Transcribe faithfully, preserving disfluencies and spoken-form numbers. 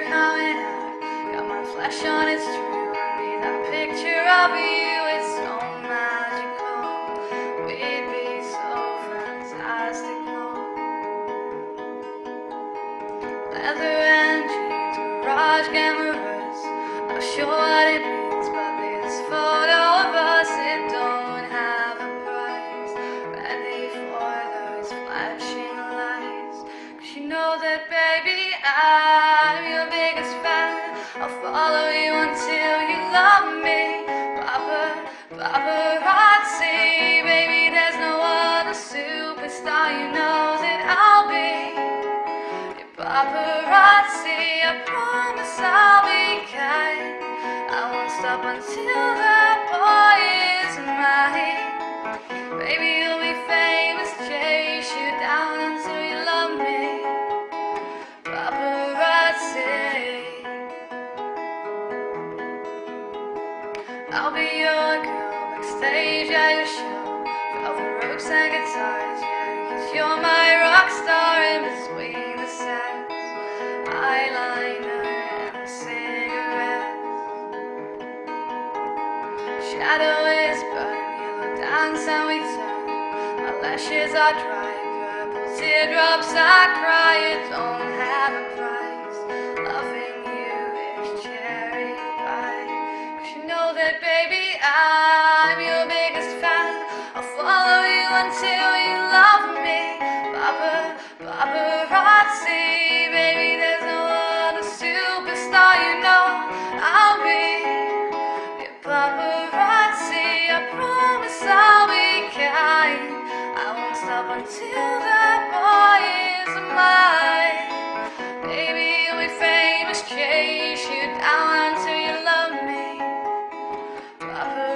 coming out. Got my flesh on, it's true. I need that picture of you, it's so magical. We'd be so fantastical. Leather and jeans, garage cameras. Not sure what it means, but this photo of us, it don't have a price. Ready for those flashing lights. Cause you know that, baby, I'm your biggest fan. I'll follow you until you love me. Papa, paparazzi, baby, there's no other superstar. You know that I'll be your paparazzi. I promise I'll be kind. I won't stop until that boy is mine. Baby, you'll be famous, chase you down until you love me. Paparazzi. I'll be your girl backstage at your show. Velvet ropes and guitars, yeah, cause you're my rock star. In between the sets, eyeliner and cigarettes. Shadow is burning, yellow dance and we turn. My lashes are dry, purple teardrops I cry. It don't have a price. Loving you is cherry pie. Cause you know that, baby, I'm your biggest fan. I'll follow you until you love me. Papa, paparazzi, baby, there's no other superstar. You know I'll be your paparazzi. I promise I'll be kind. I won't stop until that boy is mine. Baby, you'll be famous, chase you down until you love me. Papa